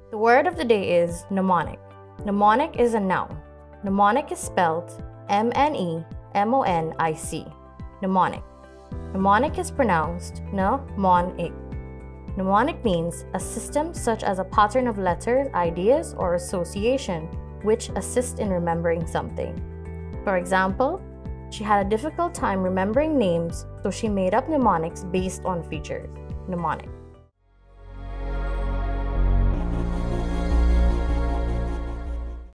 The word of the day is mnemonic. Mnemonic is a noun. Mnemonic is spelled M-N-E-M-O-N-I-C. Mnemonic. Mnemonic is pronounced mnemonic. Mnemonic means a system such as a pattern of letters, ideas, or association which assist in remembering something. For example, she had a difficult time remembering names, so she made up mnemonics based on features. Mnemonic.